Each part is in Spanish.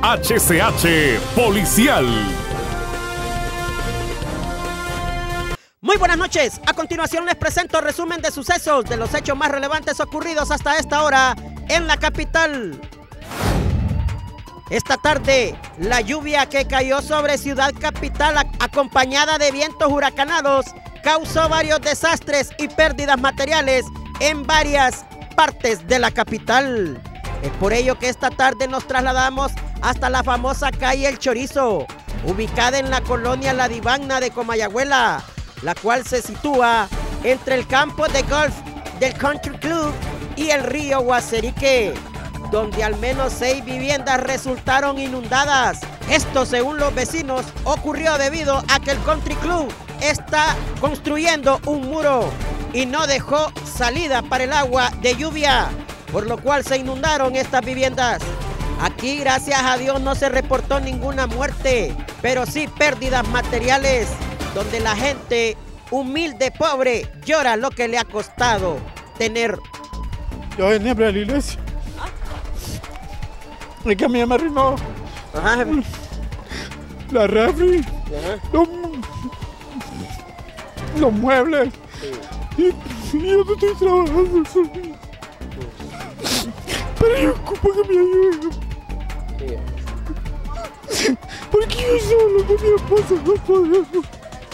HCH Policial. Muy buenas noches, a continuación les presento resumen de sucesos de los hechos más relevantes ocurridos hasta esta hora en la capital. Esta tarde, la lluvia que cayó sobre Ciudad Capital acompañada de vientos huracanados causó varios desastres y pérdidas materiales en varias partes de la capital. Es por ello que esta tarde nos trasladamos hasta la famosa calle El Chorizo, ubicada en la colonia La Divagna de Comayagüela, la cual se sitúa entre el campo de golf del Country Club y el río Guaserique, donde al menos 6 viviendas resultaron inundadas. Esto, según los vecinos, ocurrió debido a que el Country Club está construyendo un muro y no dejó salida para el agua de lluvia, por lo cual se inundaron estas viviendas. Aquí, gracias a Dios, no se reportó ninguna muerte, pero sí pérdidas materiales, donde la gente humilde, pobre, llora lo que le ha costado tener. Yo venía a la iglesia. Es que a mí me arruinó. Ajá. La refri. Los muebles. Sí. Y yo no estoy trabajando. Pero yo ocupo que me ayuden. Porque yo solo con mi esposa no podemos.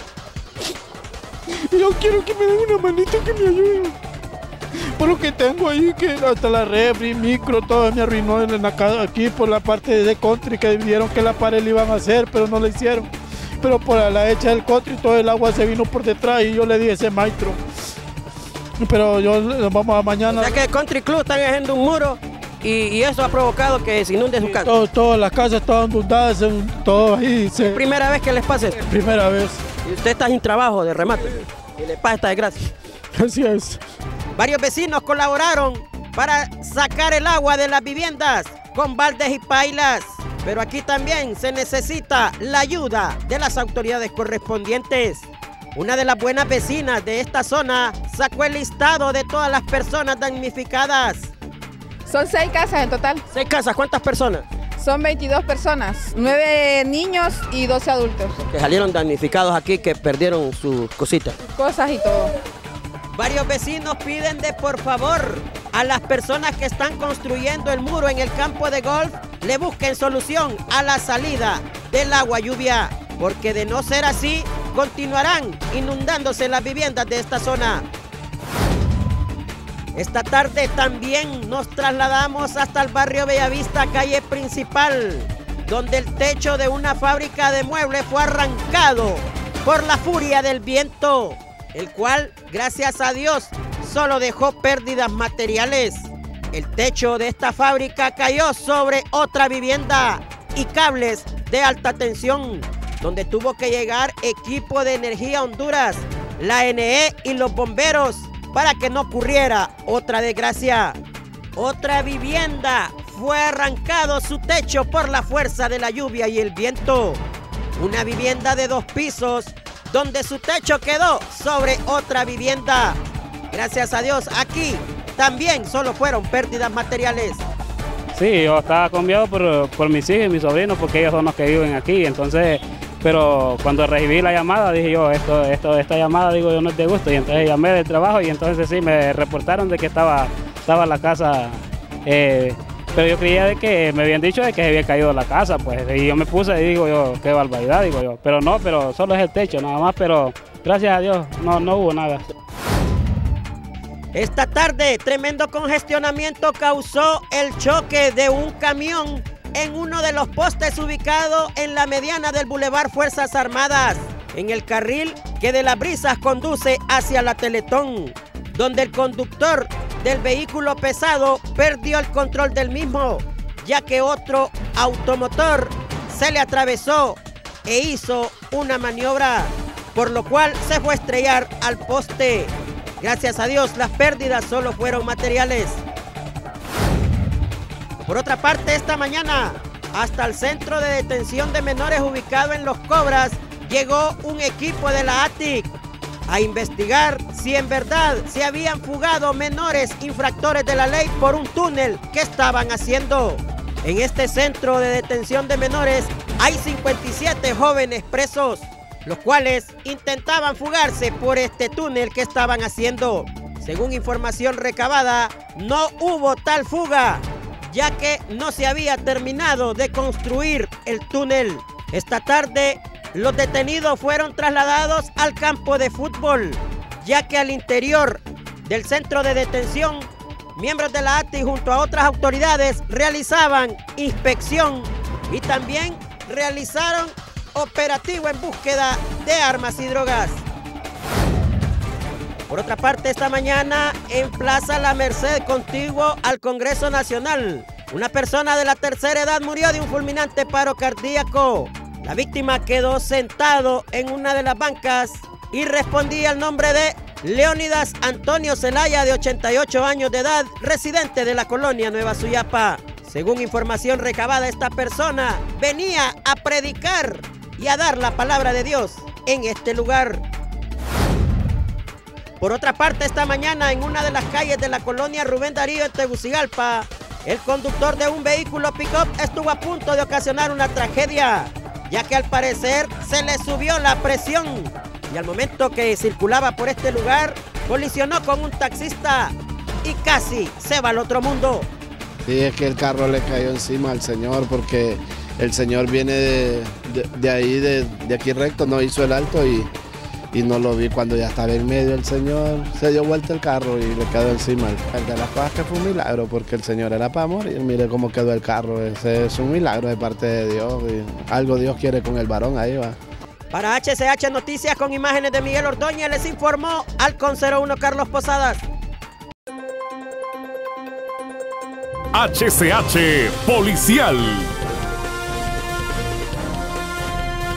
Y yo quiero que me den una manita que me ayude. Por lo que tengo ahí, que hasta la refri, micro, todo me arruinó en la casa, aquí por la parte de country, que vieron que la pared le iban a hacer, pero no la hicieron. Pero por la hecha del country, todo el agua se vino por detrás y yo le di ese maestro. Pero yo vamos a mañana. O sea que el Country Club están haciendo un muro y eso ha provocado que se inunde su casa. Todas las casas estaban inundadas, todo ahí. ¿Es primera vez que les pasa esto? Primera vez. Y usted está sin trabajo de remate y le pasa esta desgracia. Así es. Varios vecinos colaboraron para sacar el agua de las viviendas con baldes y pailas, pero aquí también se necesita la ayuda de las autoridades correspondientes. Una de las buenas vecinas de esta zona sacó el listado de todas las personas damnificadas. Son 6 casas en total. 6 casas, ¿cuántas personas? Son 22 personas, 9 niños y 12 adultos. Que salieron damnificados aquí, que perdieron sus cositas. Cosas y todo. Varios vecinos piden de por favor a las personas que están construyendo el muro en el campo de golf le busquen solución a la salida del agua lluvia, porque de no ser así, continuarán inundándose las viviendas de esta zona. Esta tarde también nos trasladamos hasta el barrio Bellavista, calle principal, donde el techo de una fábrica de muebles fue arrancado por la furia del viento, el cual, gracias a Dios, solo dejó pérdidas materiales. El techo de esta fábrica cayó sobre otra vivienda y cables de alta tensión, donde tuvo que llegar equipo de Energía Honduras, la NE y los bomberos para que no ocurriera otra desgracia. Otra vivienda fue arrancado su techo por la fuerza de la lluvia y el viento. Una vivienda de 2 pisos, donde su techo quedó sobre otra vivienda. Gracias a Dios, aquí también solo fueron pérdidas materiales. Sí, yo estaba confiado por mis hijos y mis sobrinos, porque ellos son los que viven aquí, entonces, pero cuando recibí la llamada dije yo, esta llamada, digo yo, no es de gusto, y entonces llamé del trabajo y entonces sí, me reportaron de que estaba la casa, pero yo creía de que me habían dicho de que se había caído la casa, pues, y yo me puse y digo yo, qué barbaridad, digo yo, pero no, pero solo es el techo nada más, pero gracias a Dios no hubo nada. Esta tarde, tremendo congestionamiento causó el choque de un camión en uno de los postes ubicado en la mediana del Boulevard Fuerzas Armadas, en el carril que de Las Brisas conduce hacia la Teletón, donde el conductor del vehículo pesado perdió el control del mismo, ya que otro automotor se le atravesó e hizo una maniobra, por lo cual se fue a estrellar al poste. Gracias a Dios, las pérdidas solo fueron materiales. Por otra parte, esta mañana, hasta el centro de detención de menores ubicado en Los Cobras, llegó un equipo de la ATIC a investigar si en verdad se habían fugado menores infractores de la ley por un túnel que estaban haciendo. En este centro de detención de menores hay 57 jóvenes presos, los cuales intentaban fugarse por este túnel que estaban haciendo. Según información recabada, no hubo tal fuga, ya que no se había terminado de construir el túnel. Esta tarde, los detenidos fueron trasladados al campo de fútbol, ya que al interior del centro de detención, miembros de la ATI junto a otras autoridades realizaban inspección y también realizaron operativo en búsqueda de armas y drogas. Por otra parte, esta mañana en Plaza La Merced, contiguo al Congreso Nacional, una persona de la tercera edad murió de un fulminante paro cardíaco. La víctima quedó sentado en una de las bancas y respondía al nombre de Leónidas Antonio Zelaya, de 88 años de edad, residente de la colonia Nueva Suyapa. Según información recabada, esta persona venía a predicar y a dar la palabra de Dios en este lugar. Por otra parte, esta mañana en una de las calles de la colonia Rubén Darío en Tegucigalpa, el conductor de un vehículo pick-up estuvo a punto de ocasionar una tragedia, ya que al parecer se le subió la presión y al momento que circulaba por este lugar, colisionó con un taxista y casi se va al otro mundo. Sí, es que el carro le cayó encima al señor porque el señor viene de aquí recto, no hizo el alto y no lo vi cuando ya estaba en medio. El señor se dio vuelta el carro y le quedó encima. El de las cosas que fue un milagro porque el señor era para morir. Mire cómo quedó el carro, ese es un milagro de parte de Dios y algo Dios quiere con el varón, ahí va. Para HCH Noticias, con imágenes de Miguel Ordóñez, les informó Halcón 01 Carlos Posadas. HCH Policial.